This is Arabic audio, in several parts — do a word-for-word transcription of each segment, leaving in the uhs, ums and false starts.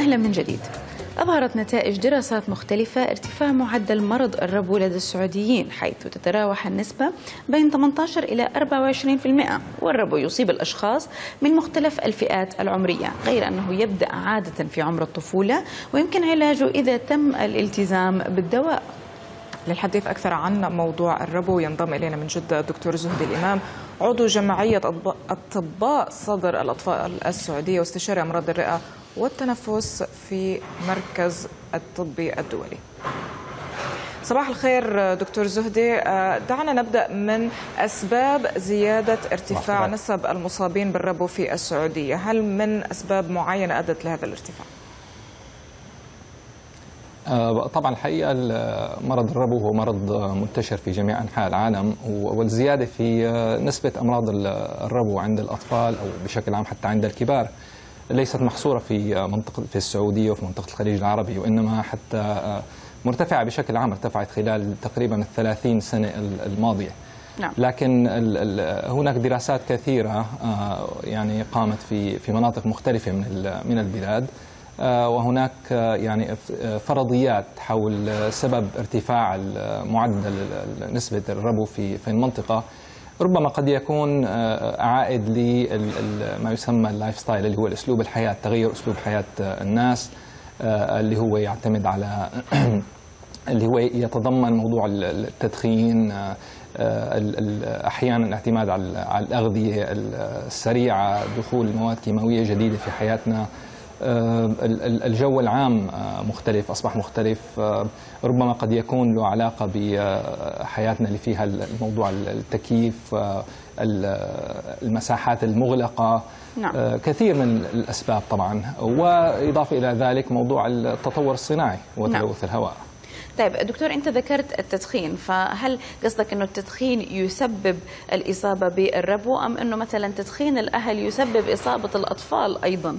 أهلا من جديد. أظهرت نتائج دراسات مختلفة ارتفاع معدل مرض الربو لدى السعوديين، حيث تتراوح النسبة بين ثمانية عشر إلى أربعة وعشرين بالمئة، والربو يصيب الأشخاص من مختلف الفئات العمرية، غير أنه يبدأ عادة في عمر الطفولة ويمكن علاجه إذا تم الالتزام بالدواء. للحديث أكثر عن موضوع الربو ينضم إلينا من جدة الدكتور زهدي الإمام، عضو جمعية أطباء صدر الأطفال السعودية واستشاري أمراض الرئة والتنفس في مركز الطبي الدولي. صباح الخير دكتور زهدي، دعنا نبدأ من أسباب زيادة ارتفاع نسب المصابين بالربو في السعودية. هل من أسباب معينة أدت لهذا الارتفاع؟ طبعا الحقيقة مرض الربو هو مرض منتشر في جميع أنحاء العالم، والزيادة في نسبة أمراض الربو عند الأطفال أو بشكل عام حتى عند الكبار ليست محصورة في منطقة في السعودية وفي منطقة الخليج العربي، وإنما حتى مرتفعة بشكل عام، ارتفعت خلال تقريبا الثلاثين سنة الماضية. نعم. لكن هناك دراسات كثيرة يعني قامت في في مناطق مختلفة من من البلاد، وهناك يعني فرضيات حول سبب ارتفاع معدل نسبة الربو في في المنطقة. ربما قد يكون عائد لما يسمى اللايف ستايل، اللي هو الاسلوب الحياة، تغير اسلوب حياة الناس، اللي هو يعتمد على اللي هو يتضمن موضوع التدخين، احيانا الاعتماد على الاغذية السريعة، دخول مواد كيماوية جديدة في حياتنا، الجو العام مختلف، أصبح مختلف، ربما قد يكون له علاقة بحياتنا اللي فيها الموضوع التكييف، المساحات المغلقة. نعم. كثير من الأسباب طبعا، وإضافة إلى ذلك موضوع التطور الصناعي وتلوث نعم. الهواء. طيب دكتور، أنت ذكرت التدخين، فهل قصدك أنه التدخين يسبب الإصابة بالربو، أم أنه مثلا تدخين الأهل يسبب إصابة الأطفال أيضا؟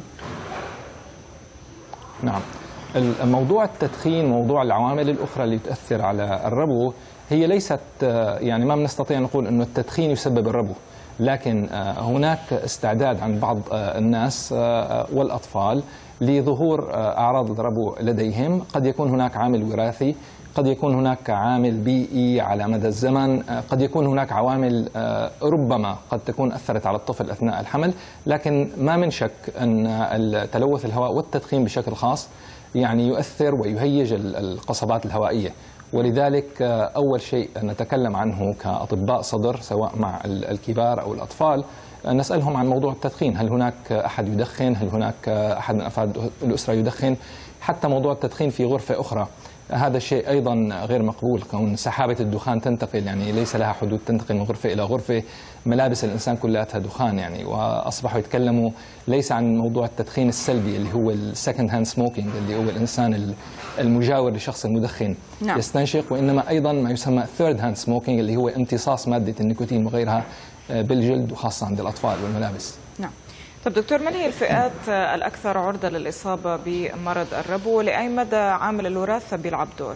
نعم، موضوع التدخين، موضوع العوامل الأخرى اللي تؤثر على الربو هي ليست، يعني ما بنستطيع نقول أنه التدخين يسبب الربو، لكن هناك استعداد عند بعض الناس والأطفال لظهور أعراض الربو لديهم. قد يكون هناك عامل وراثي، قد يكون هناك عامل بيئي على مدى الزمن، قد يكون هناك عوامل ربما قد تكون أثرت على الطفل أثناء الحمل، لكن ما من شك أن تلوث الهواء والتدخين بشكل خاص يعني يؤثر ويهيج القصبات الهوائية. ولذلك أول شيء نتكلم عنه كأطباء صدر سواء مع الكبار أو الأطفال، نسألهم عن موضوع التدخين. هل هناك أحد يدخن؟ هل هناك أحد من أفراد الأسرة يدخن؟ حتى موضوع التدخين في غرفة أخرى، هذا الشيء أيضا غير مقبول، كون سحابة الدخان تنتقل، يعني ليس لها حدود، تنتقل من غرفة إلى غرفة، ملابس الإنسان كلها دخان يعني. وأصبحوا يتكلموا ليس عن موضوع التدخين السلبي اللي هو السكند هاند سموكينج، اللي هو الإنسان المجاور لشخص المدخن نعم. يستنشق، وإنما أيضا ما يسمى ثيرد هاند سموكينج، اللي هو امتصاص مادة النيكوتين وغيرها بالجلد، وخاصة عند الأطفال والملابس. نعم. طب دكتور، من هي الفئات الأكثر عرضة للإصابة بمرض الربو؟ ولأي مدى عامل الوراثة بيلعب دور؟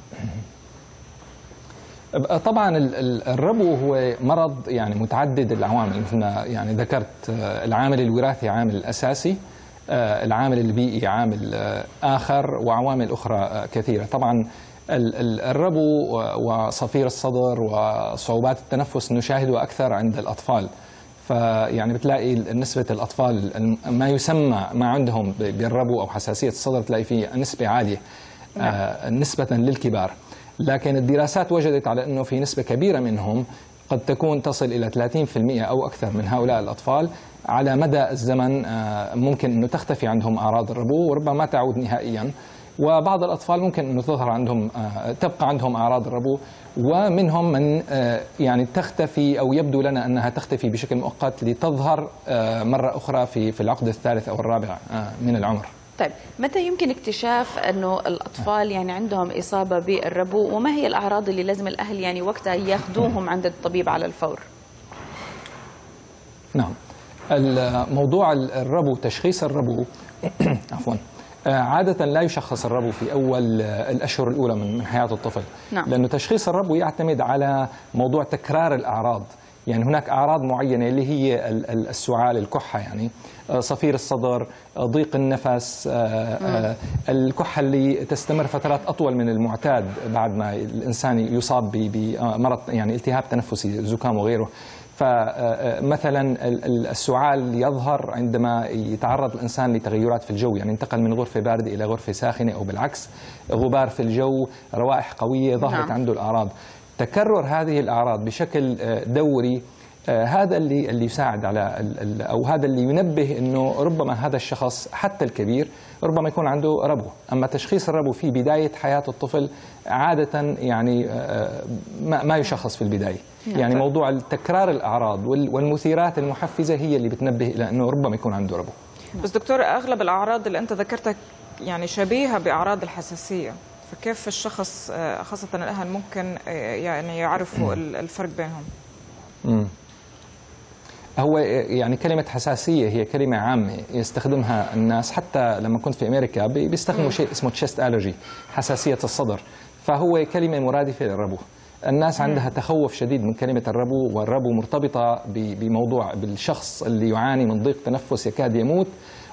طبعا الربو هو مرض يعني متعدد العوامل، مثل ما يعني ذكرت، العامل الوراثي عامل أساسي، العامل البيئي عامل آخر، وعوامل أخرى كثيرة. طبعا الربو وصفير الصدر وصعوبات التنفس نشاهده أكثر عند الأطفال، فيعني بتلاقي نسبة الأطفال ما يسمى ما عندهم بالربو أو حساسية الصدر تلاقي فيه نسبة عالية نعم. نسبة للكبار. لكن الدراسات وجدت على أنه في نسبة كبيرة منهم قد تكون تصل إلى ثلاثين بالمئة أو أكثر من هؤلاء الأطفال على مدى الزمن ممكن أنه تختفي عندهم أعراض الربو وربما ما تعود نهائيا. وبعض الأطفال ممكن أنه تظهر عندهم، تبقى عندهم أعراض الربو، ومنهم من يعني تختفي أو يبدو لنا أنها تختفي بشكل مؤقت لتظهر مرة أخرى في في العقد الثالث أو الرابع من العمر. طيب متى يمكن اكتشاف أنه الأطفال يعني عندهم إصابة بالربو، وما هي الأعراض اللي لازم الأهل يعني وقتها ياخذوهم عند الطبيب على الفور؟ نعم، الموضوع الربو، تشخيص الربو عفوا عادة لا يشخص الربو في أول الأشهر الأولى من حياة الطفل. نعم. لأنه تشخيص الربو يعتمد على موضوع تكرار الأعراض، يعني هناك أعراض معينة اللي هي السعال، الكحة، يعني صفير الصدر، ضيق النفس، الكحة اللي تستمر فترات أطول من المعتاد بعد ما الإنسان يصاب بمرض يعني التهاب تنفسي، زكام وغيره. فمثلا السعال يظهر عندما يتعرض الإنسان لتغيرات في الجو، يعني انتقل من غرفة باردة إلى غرفة ساخنة أو بالعكس، غبار في الجو، روائح قوية، ظهرت نعم. عنده الأعراض. تكرر هذه الأعراض بشكل دوري هذا اللي اللي يساعد على أو هذا اللي ينبه إنه ربما هذا الشخص حتى الكبير ربما يكون عنده ربو. أما تشخيص الربو في بداية حياة الطفل عادة يعني ما يشخص في البداية. يعني موضوع تكرار الأعراض والمثيرات المحفزة هي اللي بتنبه إلى أنه ربما يكون عنده ربو. بس دكتور، أغلب الأعراض اللي أنت ذكرتها يعني شبيهة بأعراض الحساسية، فكيف الشخص خاصة الأهل ممكن يعني يعرفوا الفرق بينهم؟ امم هو يعني كلمة حساسية هي كلمة عامة يستخدمها الناس، حتى لما كنت في أمريكا بيستخدموا شيء اسمه تشيست ألرجي، حساسية الصدر، فهو كلمة مرادفة للربو. الناس عندها تخوف شديد من كلمة الربو، والربو مرتبطة بموضوع بالشخص اللي يعاني من ضيق تنفس يكاد يموت،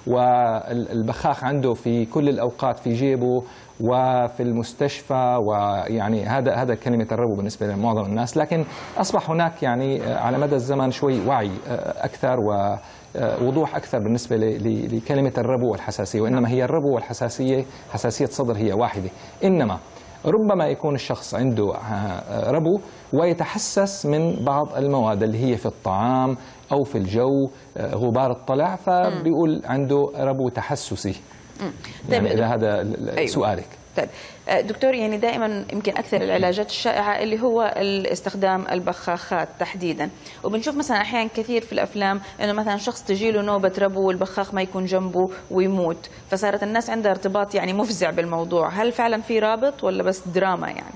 والبخاخ عنده في كل الأوقات في جيبه وفي المستشفى، ويعني هذا هذا كلمة الربو بالنسبة لمعظم الناس. لكن أصبح هناك يعني على مدى الزمن شوي وعي أكثر ووضوح أكثر بالنسبة لكلمة الربو والحساسية، وإنما هي الربو والحساسية، حساسية صدر هي واحدة. إنما ربما يكون الشخص عنده ربو ويتحسس من بعض المواد اللي هي في الطعام أو في الجو، غبار الطلع، فبيقول عنده ربو تحسسي. يعني إذا هذا سؤالك. طيب دكتور، يعني دائما يمكن اكثر العلاجات الشائعه اللي هو الاستخدام البخاخات تحديدا، وبنشوف مثلا احيانا كثير في الافلام انه مثلا شخص تجي له نوبه ربو والبخاخ ما يكون جنبه ويموت، فصارت الناس عندها ارتباط يعني مفزع بالموضوع. هل فعلا في رابط ولا بس دراما يعني؟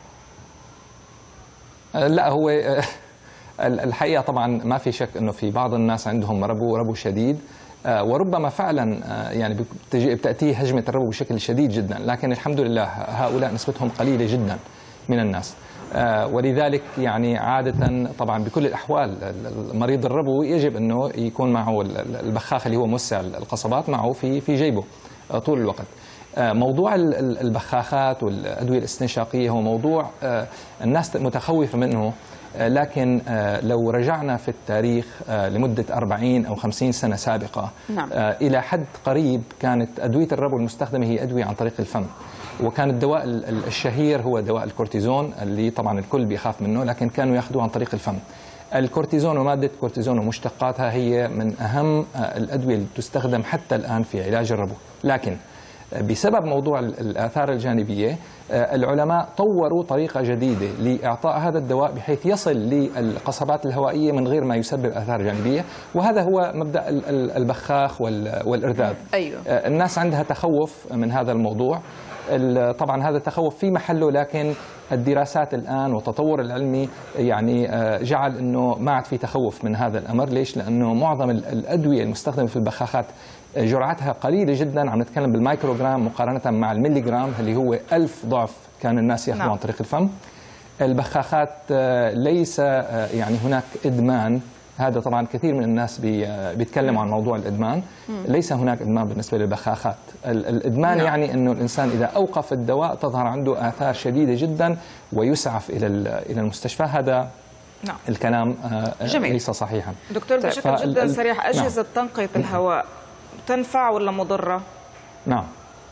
لا، هو الحقيقه طبعا ما في شك انه في بعض الناس عندهم ربو ربو شديد، وربما فعلا يعني بتأتيه هجمة الربو بشكل شديد جدا، لكن الحمد لله هؤلاء نسبتهم قليلة جدا من الناس. ولذلك يعني عادة طبعا بكل الأحوال مريض الربو يجب أنه يكون معه البخاخ اللي هو موسع القصبات معه في في جيبه طول الوقت. موضوع البخاخات والأدوية الاستنشاقية هو موضوع الناس متخوفة منه، لكن لو رجعنا في التاريخ لمدة أربعين أو خمسين سنة سابقة، نعم. إلى حد قريب كانت أدوية الربو المستخدمة هي أدوية عن طريق الفم، وكان الدواء الشهير هو دواء الكورتيزون اللي طبعا الكل بيخاف منه، لكن كانوا يأخذوه عن طريق الفم. الكورتيزون ومادة الكورتيزون ومشتقاتها هي من أهم الأدوية اللي تستخدم حتى الآن في علاج الربو، لكن بسبب موضوع الآثار الجانبية العلماء طوروا طريقة جديدة لإعطاء هذا الدواء بحيث يصل للقصبات الهوائية من غير ما يسبب آثار جانبية، وهذا هو مبدأ البخاخ والإرذاذ. أيوه. الناس عندها تخوف من هذا الموضوع، طبعا هذا التخوف في محله، لكن الدراسات الآن والتطور العلمي يعني جعل أنه ما عاد في تخوف من هذا الأمر. ليش؟ لأنه معظم الأدوية المستخدمة في البخاخات جرعتها قليلة جدا، عم نتكلم بالمايكروغرام مقارنة مع المليغرام اللي هو ألف ضعف كان الناس يأخذوا عن طريق الفم. البخاخات ليس يعني هناك إدمان، هذا طبعا كثير من الناس بيتكلموا عن موضوع الإدمان، ليس هناك إدمان بالنسبة للبخاخات. الإدمان نعم. يعني أنه الإنسان إذا أوقف الدواء تظهر عنده آثار شديدة جدا ويسعف إلى إلى المستشفى. هذا نعم. الكلام جميل. ليس صحيحا. دكتور بشكل جدا سريع، أجهزة نعم. تنقية الهواء تنفع ولا مضرة؟ نعم.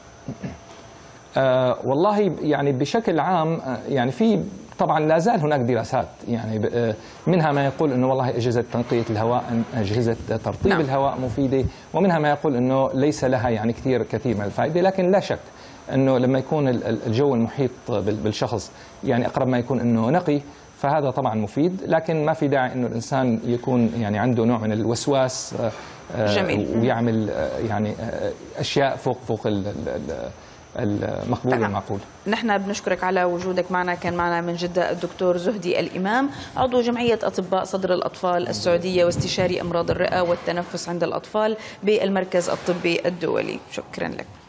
آه والله يعني بشكل عام يعني في طبعا لا زال هناك دراسات يعني منها ما يقول انه والله اجهزه تنقيه الهواء، اجهزه ترطيب نعم. الهواء مفيده، ومنها ما يقول انه ليس لها يعني كثير كثير من الفائده، لكن لا شك انه لما يكون الجو المحيط بالشخص يعني اقرب ما يكون انه نقي فهذا طبعا مفيد، لكن ما في داعي انه الانسان يكون يعني عنده نوع من الوسواس جميل. ويعمل يعني اشياء فوق فوق المقبول والمعقول. نحن بنشكرك على وجودك معنا، كان معنا من جدة الدكتور زهدي الإمام، عضو جمعية أطباء صدر الأطفال السعودية واستشاري أمراض الرئة والتنفس عند الأطفال بالمركز الطبي الدولي. شكرا لك.